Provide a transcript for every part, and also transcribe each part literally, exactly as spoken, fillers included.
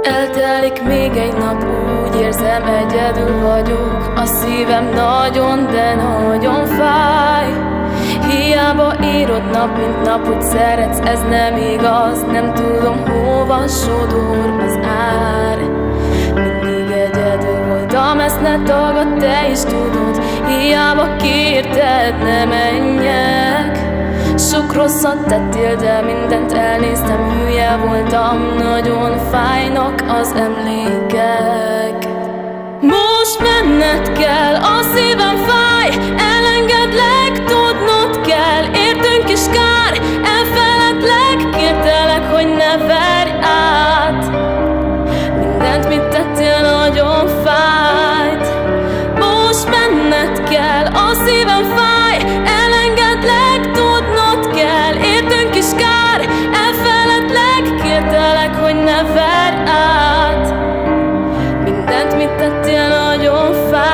Eltelik még egy nap, úgy érzem, egyedül vagyok. A szívem nagyon, de nagyon fáj. Hiába írod nap, mint nap, hogy szeretsz, ez nem igaz. Nem tudom, hova sodor az ár. Mindig egyedül voltam, ezt ne tagad, te is tudod. Hiába kérted, ne menjek. Sok rosszat tettél, de mindent elnéztem. Hülye voltam, nagyon fájnak az emlékek. Most menned kell, a szívem fáj. Elengedlek, tudnod kell. Értünk is kár, elfeledlek. Kértelek, hogy ne verj át. Mindent, mit tettél, nagyon fájt. Most menned kell, a szívem fáj. Elengedlek, tudnod kell. Értünk is kár, elfeledlek. Kértelek, hogy ne verj át. Mindent, mit tettél, nagyon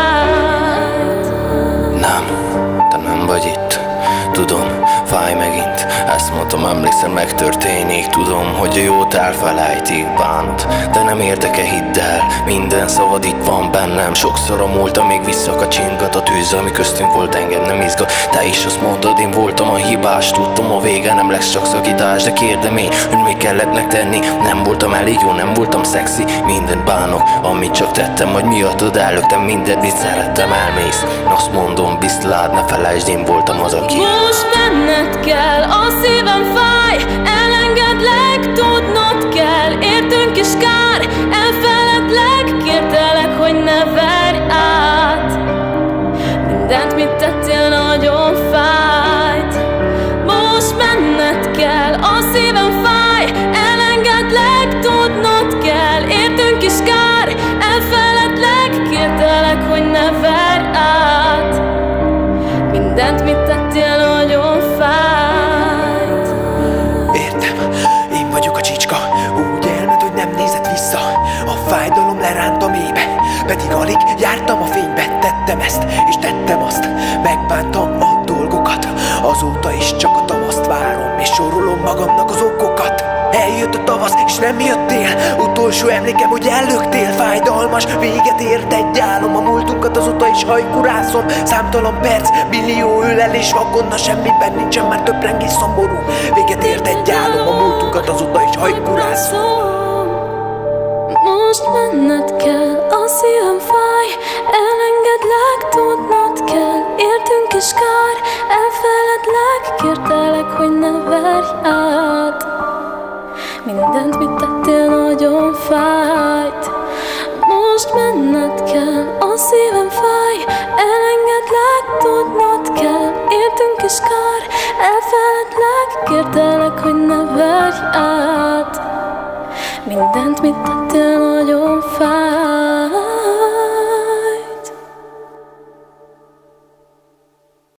fájt. Nem, te nem vagy itt. Tudom, fáj megint. Ezt mondtam, emlékszem, megtörténik. Tudom, hogy a jót elfelejtik, bánod, de nem értek-e, hidd el. Minden szavad itt van bennem. Sokszor a múltam, még visszakacsingat a tűz, ami köztünk volt, engem nem izgat. Te is azt mondod, én voltam a hibás. Tudtam, a vége nem lesz csak szakítás, de kérdem én, hogy még kellett megtenni. Nem voltam elég jó, nem voltam szexi. Mindent bánok, amit csak tettem, hogy miattad előttem mindent, mit szerettem, elmész. Azt mondom, biztlád, ne felejtsd, én voltam az, aki. Most menned kell, a szívem fáj. Elengedlek, tudnod kell. Értünk is kár, elfeledlek. Kértelek, hogy ne verj át. Mindent, mit tettél, nagyon fájt. Most menned kell, a szívem fáj. Elengedlek, tudnod kell. Értünk is kár, elfeledlek. Kértelek, hogy ne verj át. Mindent, mit tettél, nagyon fájt. Értem, én vagyok a csicska. Úgy elment, hogy nem nézett vissza. A fájdalom leránt a mélybe, pedig alig jártam a fénybe. Tettem ezt, és tettem azt. Megbántam a dolgokat. Azóta is csak a tavaszt várom, és sorolom magamnak az okokat. Eljött a tavasz, és nem jöttél. Utolsó emlékem, hogy ellöktél. Fájdalmas, véget ért egy álom. A múltunkat azóta is hajkurászom. Számtalan perc, millió ölelés vakonna. Semmiben nincsen már töprengés, szomorú. Véget ért egy álom. A múltunkat azóta is hajkurászom. Most menned kell, a szívem fáj. Elengedlek, tudnod kell. Értünk is kár, elfeledlek. Kértelek, hogy ne verj át. Mindent, mit tettél, nagyon fájt. Most menned kell, a szívem fáj. Elengedlek, tudnod kell. Értünk is kár, elfeledlek. Kértelek, hogy ne verj át. Mindent, mit tettél, nagyon fájt.